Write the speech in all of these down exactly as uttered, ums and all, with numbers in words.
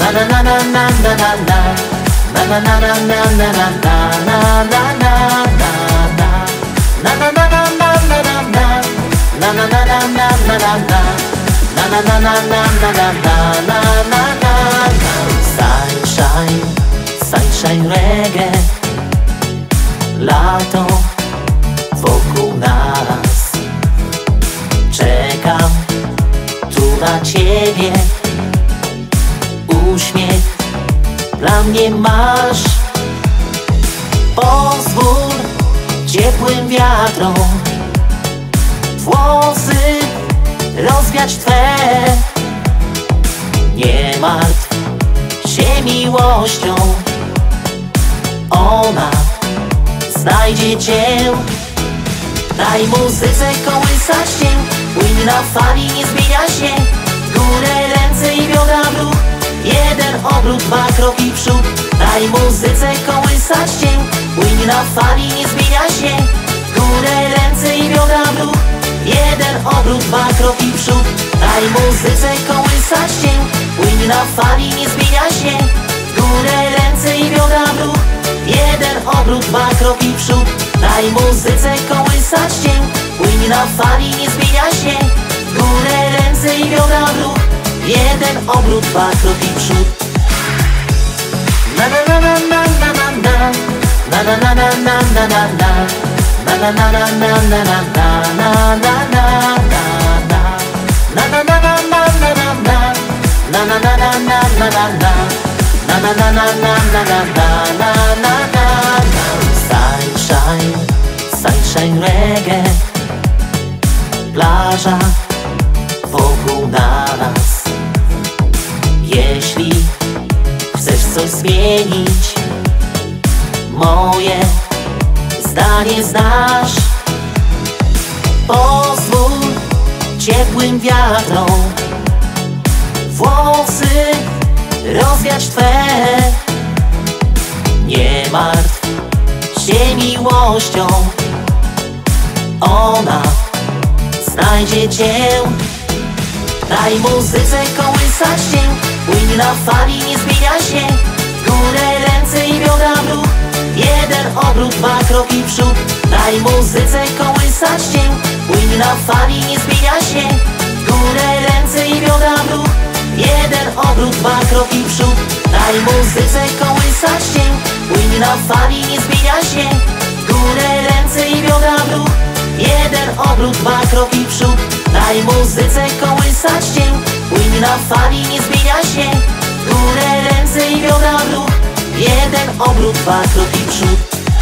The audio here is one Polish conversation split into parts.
Na na na na na na na na. Na na na na na na na na na na na na na. Na na na na na na na na. Na na na na na na na na. Na na na na na na na na na na na. Sunshine, sunshine reggae. Lato wokół nas. Czekam tu na ciebie. Uśmiech dla mnie masz. Pozwól ciepłym wiatrom włosy rozwiać twe. Nie martw się miłością, ona znajdzie cię. Daj muzyce kołysać cię, płyń na fali, nie zmienia się. W górę ręce i biodra w ruch, jeden obrót, dwa kroki w przód. Daj muzyce kołysać cię, płyń na fali, nie zmienia się. W górę ręce i biodra w ruch, jeden obrót, dwa kroki w przód. Daj muzyce kołysać cię, płyń na fali, nie zmienia się. W górę ręce i biodra w ruch, jeden obrót, dwa kroki w przód. Daj muzyce kołysać cię, płyń na fali, nie zmienia się. W górę ręce i biodra w ruch, jeden obrót, dwa kroki w przód. Na na na na na na na na. Na na na na na na na na. Na na na na na na na na na na na na. Na na na na na na na na. Na na na na na na na na. Na na na na na na na na na na na. Sunshine, sunshine reggae. Plaża wokół nas. Jeśli chcesz coś zmienić, moje zdanie znasz. Pozwól ciepłym wiatrom włosy rozwiać twe. Nie martw się miłością, ona znajdzie cię. Daj muzyce kołysać cię, płyń na fali, nie zmienia się. W górę ręce i biodra w ruch, jeden obrót, dwa kroki w przód. Daj muzyce kołysać cię, płyń na fali, nie zmienia się. W górę ręce i biodra w ruch, jeden obrót, dwa kroki w przód. Daj muzyce kołysać cię, płyń na fali, nie zmienia się. W górę ręce i biodra w ruch, jeden obrót, dwa kroki w przód. Daj muzyce kołysać cię, płyń na fali, nie zmienia się. W górę ręce i biodra w ruch, jeden obrót, dwa kroki w przód.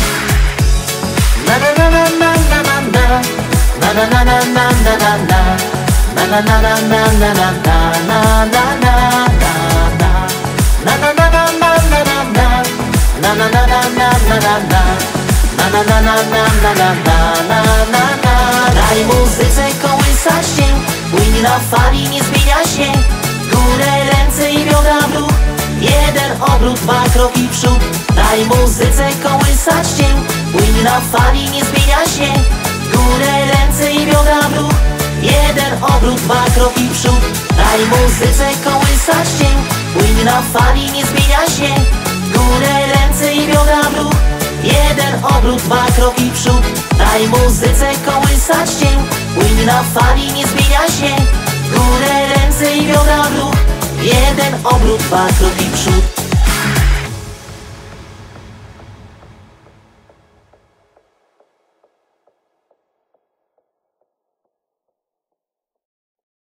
Na na na na na na na na. Na na na na na na na na. Na na na na na na na na na na na. Na na na na na na na na. Na na na na na na na na. Na na na na na na na na na na. Daj muzyce kołysać cię, płyń na fali, nie zmienia się. W górę ręce i biodra w ruch, jeden obrót, dwa kroki w przód. Daj muzyce kołysać cię, płyń na fali, nie zmienia się. W górę ręce i biodra w ruch, jeden obrót, dwa kroki w przód. Daj muzyce kołysać cię, płyń na fali, nie zmienia się. W górę ręce i biodra w ruch, jeden obrót, dwa kroki w przód. Daj muzyce kołysać cię, płyń na fali, nie zmienia się. W górę ręce i biodra w ruch, jeden obrót, dwa kroki w przód.